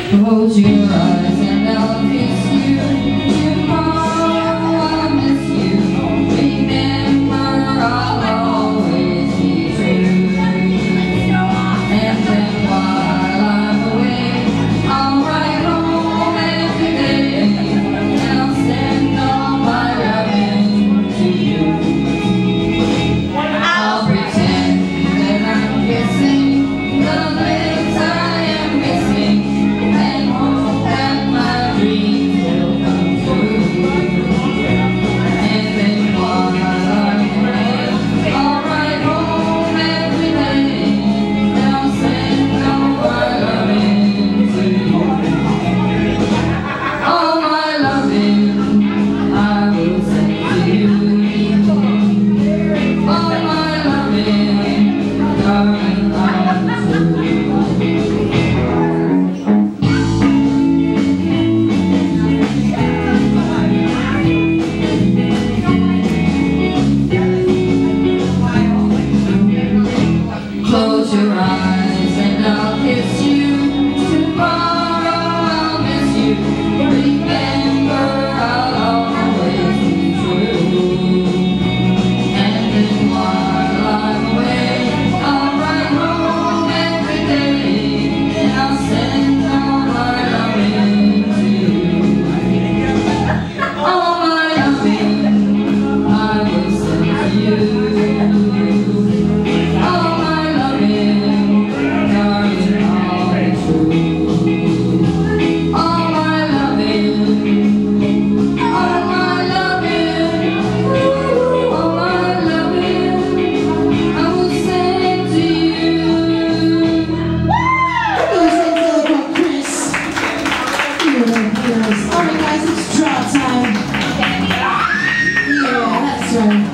Close your eyes and I'll kiss you. Tomorrow I'll miss you. Remember I'll always be true. And then while I'm away, I'll write home every day, and I'll send all my loving to you. I'll pretend that I'm kissing the lips I am missing, and hope that my dreams will come true. And then while I'm away, I'll write home every day, and I'll send all my loving to you. All my loving I will send to you. All my loving, darling, I'm true. Close your eyes and I'll kiss you. Tomorrow I'll miss you. Remember I'll always be true. And then while I'm away, I'll write home every day, and I'll send all my loving to you. All my loving I will send to you. All my loving, darling, all true. All my loving, all my loving, all my loving, I will send to you. Chris. Alright guys, it's draw time. Yeah, that's right.